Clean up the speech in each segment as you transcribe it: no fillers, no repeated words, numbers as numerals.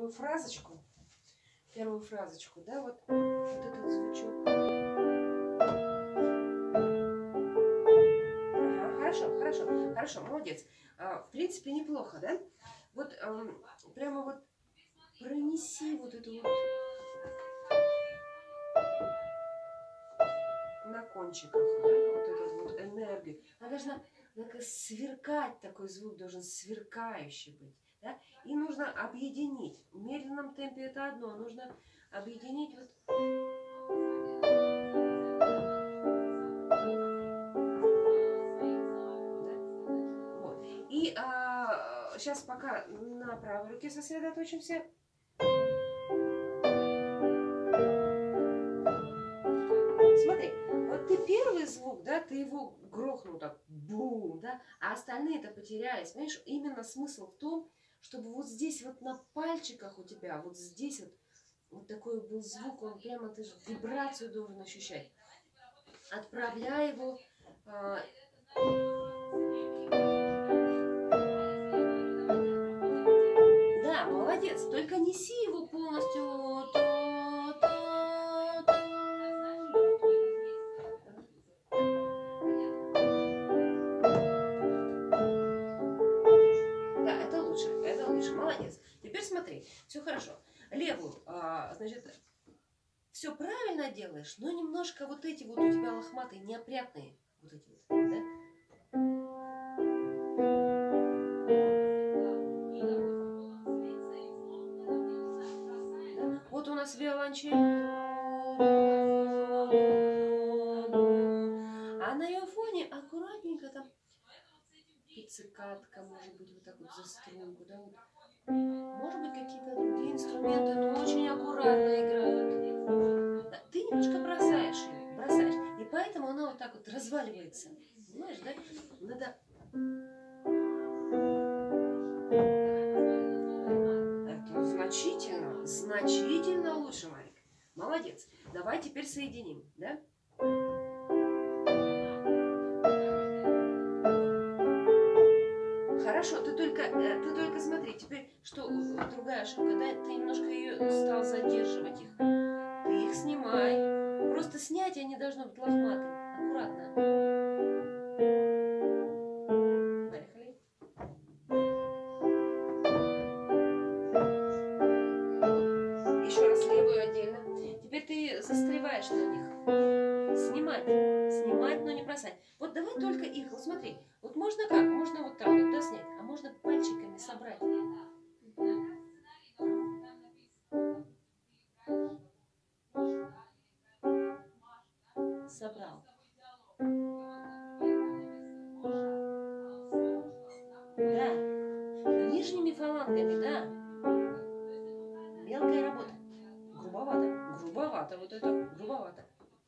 первую фразочку, да, вот этот звучок. Ага, хорошо, молодец. В принципе, неплохо, да? Вот прямо вот пронеси вот эту вот на кончиках, да, вот эту вот энергию. Она должна сверкать, такой звук должен сверкающий быть, да? И нужно объединить. В медленном темпе это одно, нужно объединить вот... Вот. И сейчас пока на правой руке сосредоточимся. Смотри, вот ты первый звук, да, ты его грохнул так, бум, да, а остальные-то потерялись. Понимаешь, именно смысл в том, чтобы вот здесь вот на пальчиках у тебя, вот здесь вот такой был звук, он прямо, ты же вибрацию должен ощущать. Отправляй его... Да, молодец, только неси его полностью... Да, это лучше, молодец. Теперь смотри, все хорошо. Левую, значит, все правильно делаешь, но немножко вот эти вот у тебя лохматые, неопрятные, вот эти вот, да? Вот у нас виолончель. А на ее фоне аккуратненько там пиццикатка, может быть, вот так вот за струнку, да? Вот. Может быть, какие-то другие инструменты, но очень аккуратно играют. Да, ты немножко бросаешь ее, и поэтому она вот так вот разваливается. Понимаешь, да? Надо... Это значительно лучше, Марик. Молодец. Давай теперь соединим, да? Хорошо, ты только смотри, теперь что, другая ошибка, да? Ты немножко ее стал задерживать их. Ты их снимай. Просто снятие не должно быть лохматым. Аккуратно. Поехали. Еще раз левую отдельно. Теперь ты застреваешь на них. Снимать, но не бросать. Вот давай только их. Вот смотри. Вот можно как? Можно вот так вот, да, снять? А можно пальчиками собрать. Собрал. Да. Нижними фалангами, да. Мелкая работа. Грубовато. Вот это грубовато.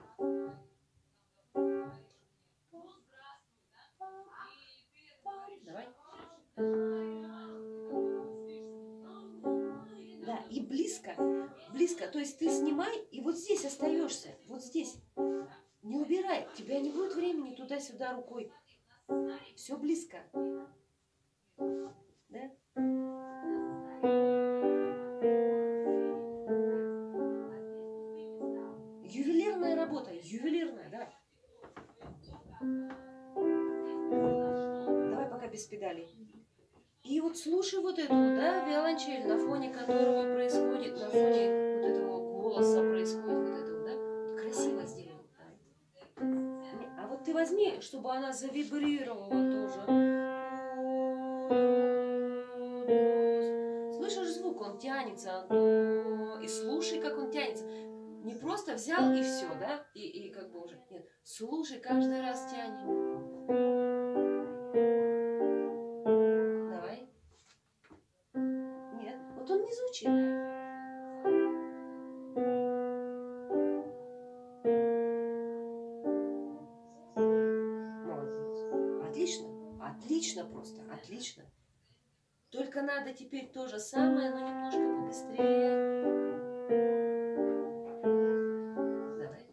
Давай. Да, и близко. То есть ты снимай, и вот здесь остаешься. Вот здесь. Не убирай. У тебя не будет времени туда-сюда рукой. Все близко. Да? Ювелирная работа. Ювелирная, да. Давай пока без педалей. И вот слушай вот эту, да, виолончель, на фоне которого происходит, на фоне вот этого голоса происходит вот это, да. Красиво сделано. А вот ты возьми, чтобы она завибрировала тоже. Слышишь звук, он тянется. И слушай, как он тянется. Не просто взял и все, да? И как бы уже. Нет, слушай, каждый раз тянем. Давай. Нет, вот он не звучит. Отлично просто, отлично. Только надо теперь то же самое, но немножко побыстрее. Давай.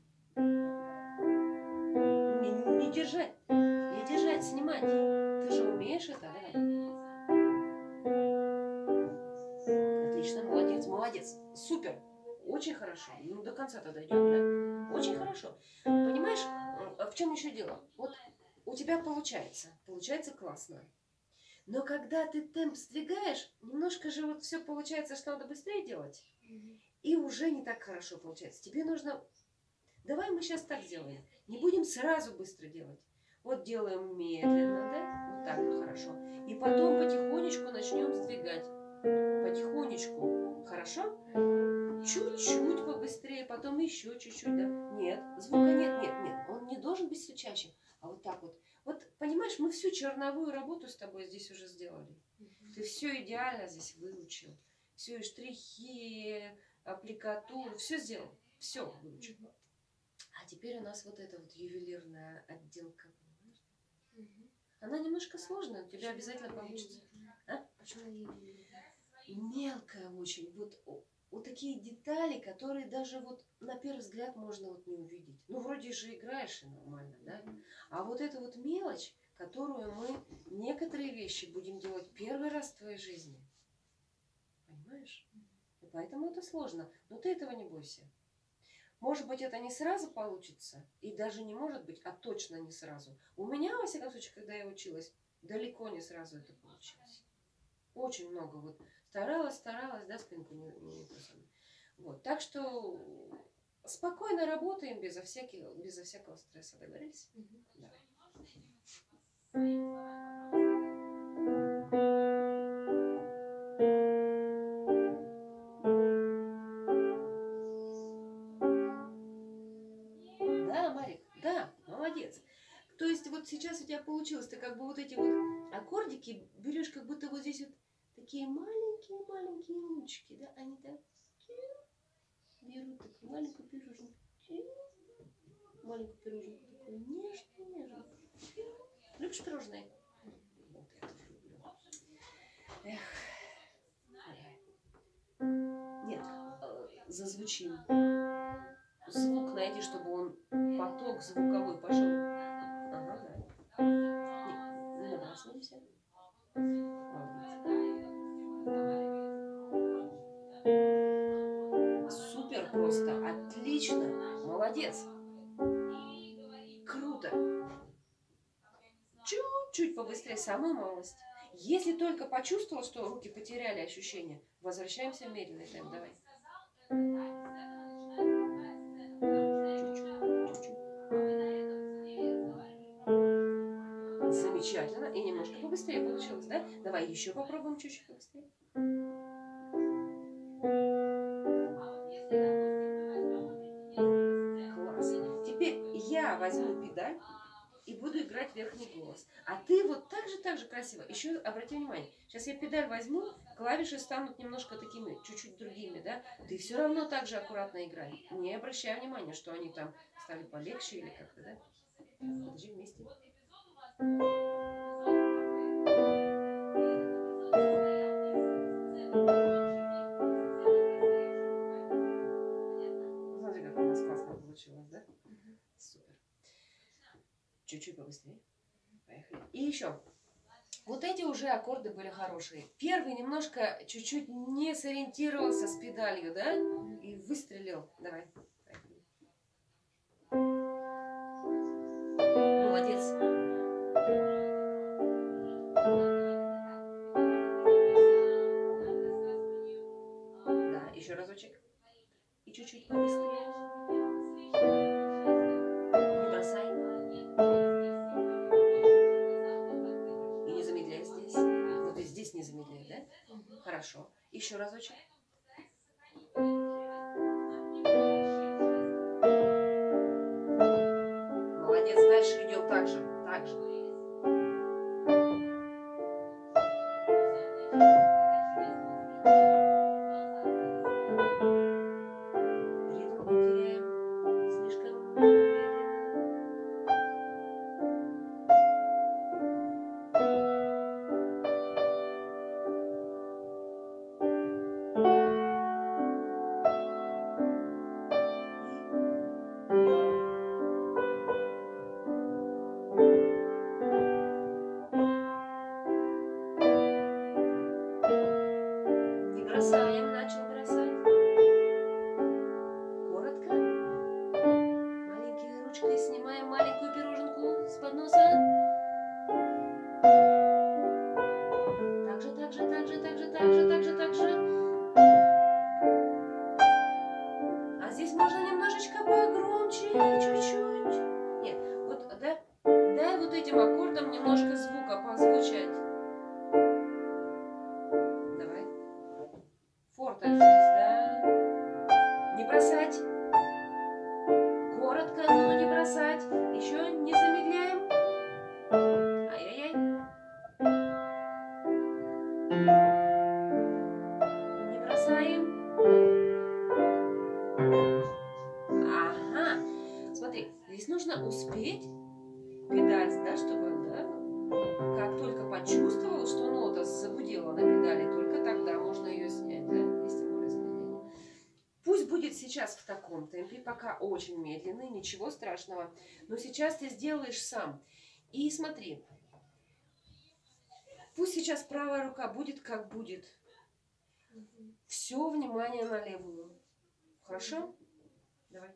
Не держать, снимать. Ты же умеешь это, да? Отлично, молодец, молодец. Супер. Очень хорошо. Ну, до конца-то дойдем, да? Очень хорошо. Понимаешь, в чем еще дело? Вот у тебя получается. Получается классно. Но когда ты темп сдвигаешь, немножко же вот все получается, что надо быстрее делать. И уже не так хорошо получается. Тебе нужно... Давай мы сейчас так сделаем. Не будем сразу быстро делать. Вот делаем медленно, да? Вот так вот хорошо. И потом потихонечку начнем сдвигать. Потихонечку. Хорошо? Чуть-чуть побыстрее, потом еще чуть-чуть, да? Нет, звука нет, нет, нет. Он не должен быть стучащим. А вот так вот. Вот, понимаешь, мы всю черновую работу с тобой здесь уже сделали. Ты все идеально здесь выучил. Все, и штрихи, аппликатуру, все сделал. Все выучил. А теперь у нас вот эта вот ювелирная отделка. Она немножко сложная, у тебя обязательно получится. А? Почему ювелирная? Мелкая очень. Вот такие детали, которые даже вот на первый взгляд можно вот не увидеть. Ну, вроде же играешь и нормально, да? А вот эта вот мелочь, которую мы некоторые вещи будем делать первый раз в твоей жизни. Понимаешь? И поэтому это сложно. Но ты этого не бойся. Может быть, это не сразу получится, и даже не может быть, а точно не сразу. У меня, во всяком случае, когда я училась, далеко не сразу это получилось. Очень много вот старалась, да, спинку не вот. Так что спокойно работаем безо всякого стресса. Договорились? Да. Да, Марик, да, молодец. То есть вот сейчас у тебя получилось, ты как бы вот эти вот аккордики берешь, как будто вот здесь вот такие маленькие ручки, да, они так берут такую маленькую пироженку, такую нежную. Любишь пирожные? Вот я тоже люблю. Эх. Нет, зазвучим. Звук найди, чтобы он поток звуковой пошел. Ага, да. Не набрасываемся. Супер просто, отлично, молодец. Круто. Чуть-чуть побыстрее, самую малость. Если только почувствовал, что руки потеряли ощущение, возвращаемся в медленный темп. Давай. Замечательно. И немножко побыстрее получилось, да? Давай еще попробуем чуть-чуть побыстрее. Класс. Теперь я возьму педаль и буду играть верхний голос. А ты вот так же красиво. Еще обрати внимание. Сейчас я педаль возьму, клавиши станут немножко такими, чуть-чуть другими, да? Ты все равно так же аккуратно играй. Не обращай внимания, что они там стали полегче или как-то, да? Подожди вместе. Смотри, как у нас классно получилось, да? Супер. Чуть-чуть побыстрее. Поехали. И еще. Вот эти уже аккорды были хорошие. Первый немножко чуть-чуть не сориентировался с педалью, да? И выстрелил. Давай. Поехали. Молодец. Да, еще разочек. И чуть-чуть побыстрее. Не бросай. И не замедляй здесь. Вот и здесь не замедляй, да? Хорошо. Еще разочек. Молодец. Дальше идем так же. Так же. бросать. Коротко, но не бросать. Еще не замедляем. Ай-яй-яй. Не бросаем. Ага. Смотри, здесь нужно успеть педаль, да, чтобы, да, как только почувствовал, что нота загудела на педали, только тогда можно ее снять, да, есть такое замедление. Пусть будет сейчас в таком темпе, пока очень медленный, ничего страшного, но сейчас ты сделаешь сам. И смотри, пусть сейчас правая рука будет как будет. Все внимание на левую. Хорошо? Давай.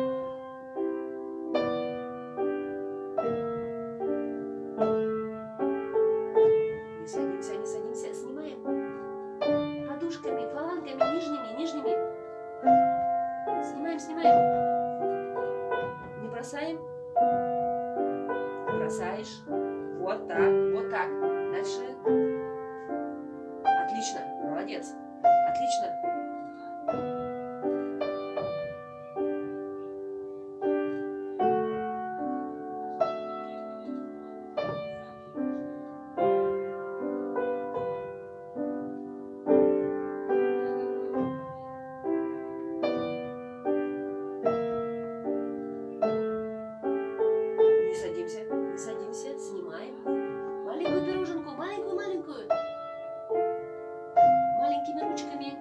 Не садимся, не садимся. Снимаем подушками, фалангами, нижними. Снимаем, снимаем. Не бросаем. Бросаешь. Вот так, вот так. Дальше. Отлично, молодец. Отлично. Не садимся, снимаем. Маленькую пироженку, маленькую. Маленькими ручками.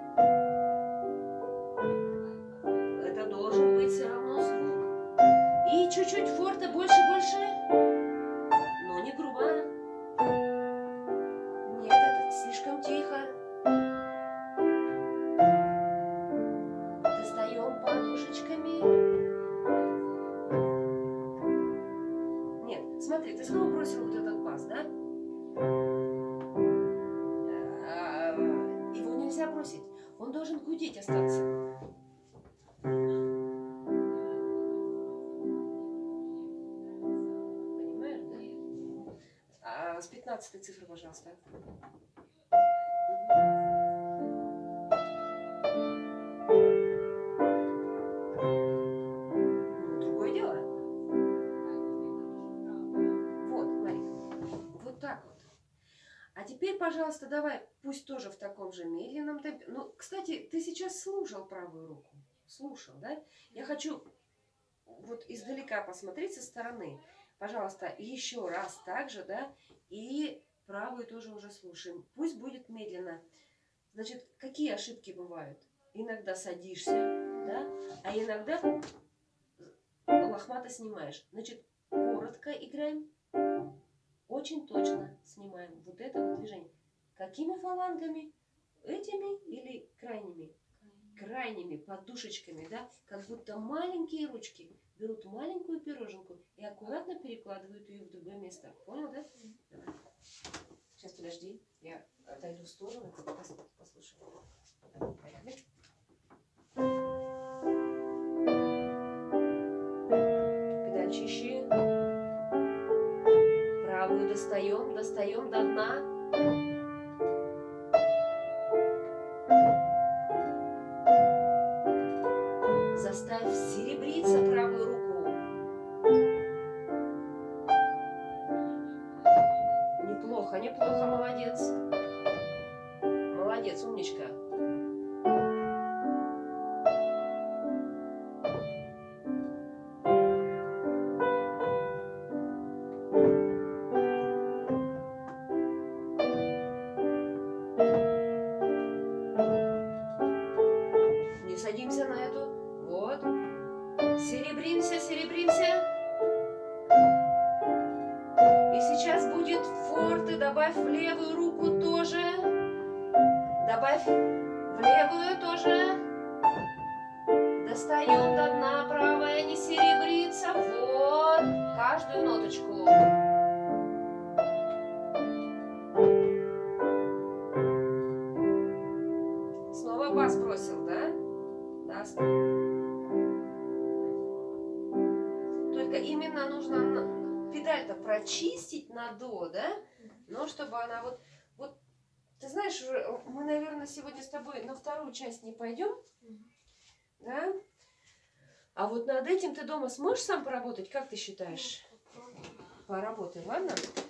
Это должен быть все равно звук. И чуть-чуть форте, больше. Но не грубо. Нет, это слишком тихо. Достаем подушечками. Нет, смотри, ты снова бросил вот этот бас, да? Его нельзя бросить. Он должен гудеть остаться. Понимаешь, да? С 15 цифры, пожалуйста. Другое дело. Вот, Марик. Вот так вот. А теперь, пожалуйста, давай, пусть тоже в таком же медленном темпе. Ну, кстати, ты сейчас слушал правую руку. Слушал, да? Я хочу вот издалека посмотреть со стороны. Пожалуйста, еще раз так же, да? И правую тоже уже слушаем. Пусть будет медленно. Значит, какие ошибки бывают? Иногда садишься, да? А иногда лохмато снимаешь. Значит, коротко играем. Очень точно снимаем вот это вот движение. Какими фалангами? Этими или крайними? Крайними подушечками, да? Как будто маленькие ручки берут маленькую пироженку и аккуратно перекладывают ее в другое место. Понял, да? Давай. Сейчас, подожди. Я отойду в сторону, ты послушай. Поехали. Педаль чище. Правую достаем до дна. Заставь серебриться правую руку. Неплохо, молодец. Молодец, умничка. Не садимся на эту. Вот. Серебримся. И сейчас будет форте. Добавь в левую руку тоже. Добавь в левую тоже. Достаем до дна. Правая не серебрится. Вот. Каждую ноточку. Снова бас бросил, да? Да. Только именно нужно педаль-то прочистить на до, да? Но чтобы она вот, ты знаешь, мы, наверное, сегодня с тобой на вторую часть не пойдем, да? А вот над этим ты дома сможешь сам поработать? Как ты считаешь? Поработай, ладно?